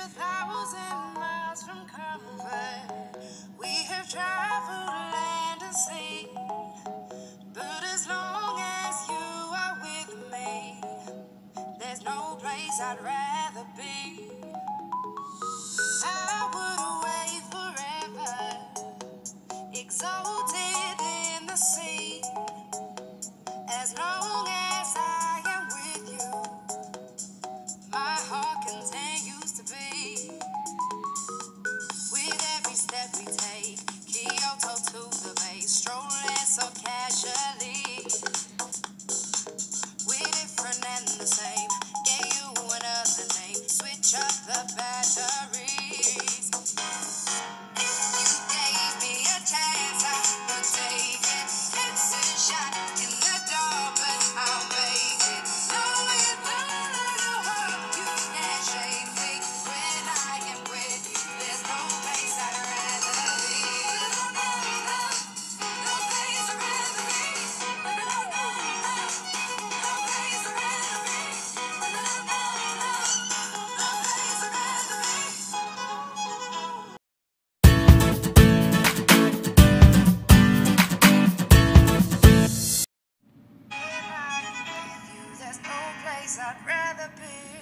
1,000 miles from comfort. We have traveled land and sea, but as long as you are with me, there's no place I'd rather be. I would away forever, exalted in the sea, as long as I am with you, my heart continues to beat. With every step we take, Kyoto to the bay, strolling so casually. We're different and the same, gave you another name, switch up the batteries. If you gave me a chance, I would take it. It's a shot in the dark, but I'll make it. Knowing that you can't shake me when I am with you. There's no place I'd rather be. No place I'd rather be. No place I'd rather be. No place I'd rather be. When I'm with you, there's no place I'd rather be.